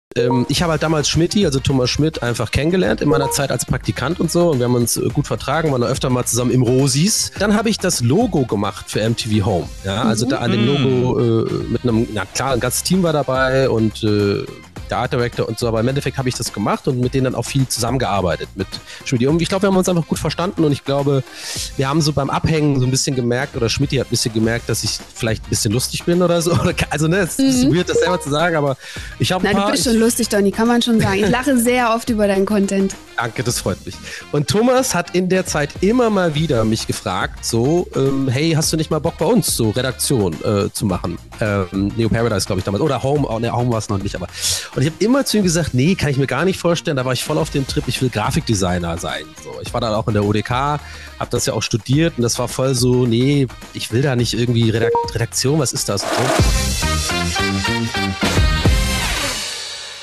Ich habe halt damals Schmidti, also Thomas Schmidt, einfach kennengelernt in meiner Zeit als Praktikant und so. Und wir haben uns gut vertragen, waren öfter mal zusammen im Rosis. Dann habe ich das Logo gemacht für MTV Home. Ja, also da an dem Logo mit einem, na klar, ein ganzes Team war dabei und der Art Director und so, aber im Endeffekt habe ich das gemacht und mit denen dann auch viel zusammengearbeitet mit Schmidti. Und ich glaube, wir haben uns einfach gut verstanden und ich glaube, wir haben so beim Abhängen so ein bisschen gemerkt, oder Schmidti hat ein bisschen gemerkt, dass ich vielleicht ein bisschen lustig bin oder so. Also, ne, es ist weird, das selber zu sagen, aber ich habe ein paar... Du bist schon lustig, Donny, kann man schon sagen. Ich lache sehr oft über deinen Content. Danke, das freut mich. Und Thomas hat in der Zeit immer mal wieder mich gefragt, so, hey, hast du nicht mal Bock bei uns, so Redaktion zu machen? Neo Paradise, glaube ich, damals. Oder Home, ne, Home war es noch nicht, aber... Und ich habe immer zu ihm gesagt, nee, kann ich mir gar nicht vorstellen. Da war ich voll auf dem Trip, ich will Grafikdesigner sein. So, ich war dann auch in der ODK, habe das ja auch studiert und das war voll so, nee, ich will da nicht irgendwie Redaktion, was ist das? So.